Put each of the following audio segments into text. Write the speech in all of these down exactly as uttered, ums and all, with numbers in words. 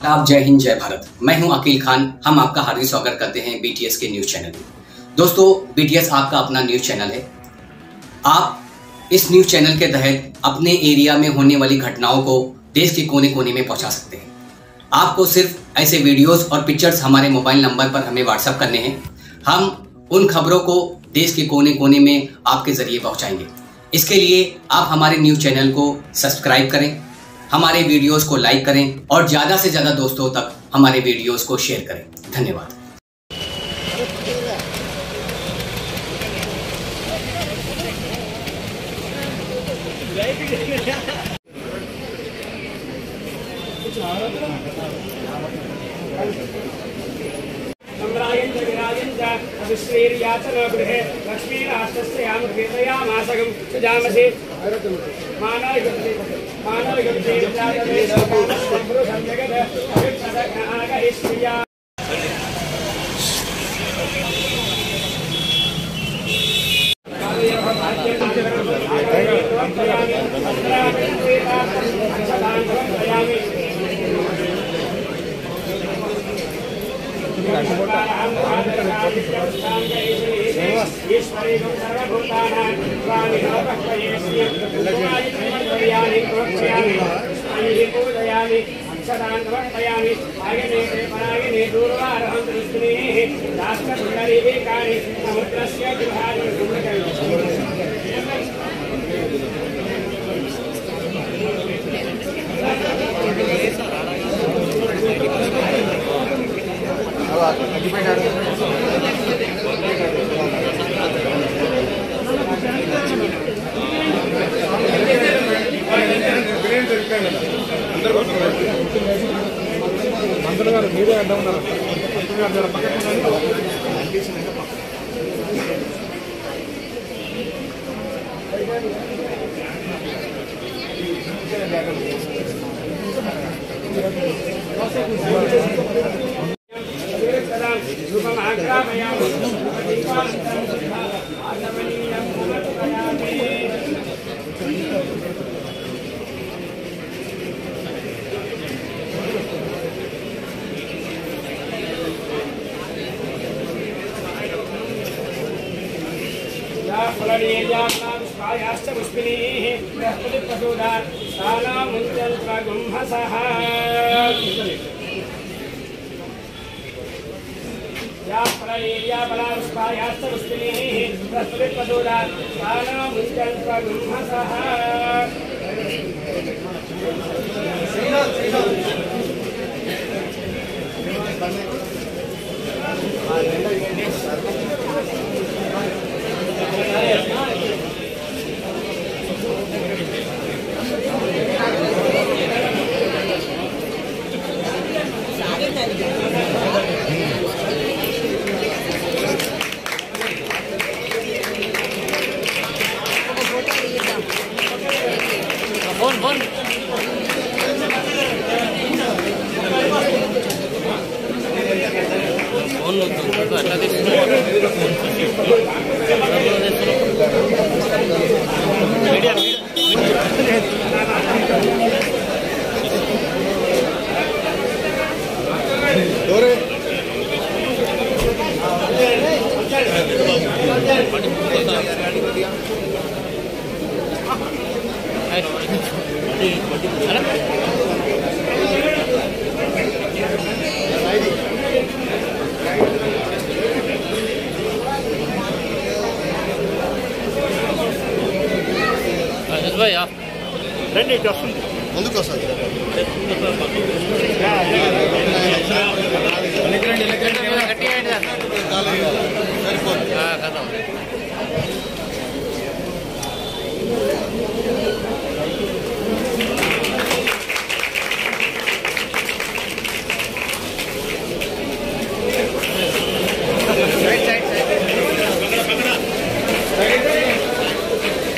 आप जय हिंद जय भारत। मैं हूं अकील खान। हम आपका हार्दिक स्वागत करते हैं बीटीएस के न्यूज़ चैनल में। दोस्तों, बीटीएस आपका अपना न्यूज़ चैनल है। आप इस न्यूज़ चैनल के तहत अपने एरिया में होने वाली घटनाओं को देश के कोने कोने में पहुंचा सकते हैं। आपको सिर्फ ऐसे वीडियोस और पिक्चर्स हमारे मोबाइल नंबर पर हमें व्हाट्सएप करने हैं। हम उन खबरों को देश के कोने कोने में आपके जरिए पहुंचाएंगे। इसके लिए आप हमारे न्यूज़ चैनल को सब्सक्राइब करें, हमारे वीडियोस को लाइक करें और ज़्यादा से ज़्यादा दोस्तों तक हमारे वीडियोस को शेयर करें। धन्यवाद। गृहे लक्ष्मीराष्ट्रस्यामृतयामासगं सुजामसे मानवगते मानवगते जगत्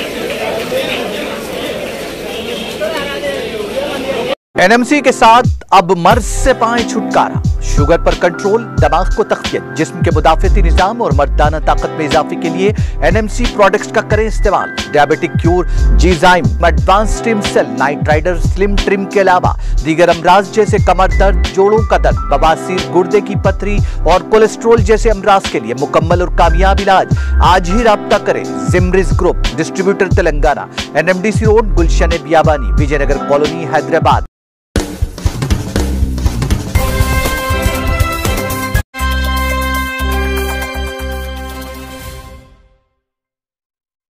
एनएमसी के साथ अब मर्ज से पाए छुटकारा, शुगर पर कंट्रोल, दिमाग को तख्तियत, जिस्म के मुदाफिती निजाम और मर्दाना ताकत में इजाफे के लिए एनएमसी प्रोडक्ट्स का करें इस्तेमाल। डायबिटिक क्यूर, जीजाइम, advance stem cell, night rider, slim trim के अलावा दीगर अमराज जैसे कमर दर्द, जोड़ों का दर्द, बवासीर, गुर्दे की पथरी और कोलेस्ट्रोल जैसे अमराज के लिए मुकम्मल और कामयाब इलाज। आज ही राब्ता करें। जिमरिस group, distributor Telangana, NMDC road, Gulshan Biyabani, Vijayanagar colony, Hyderabad.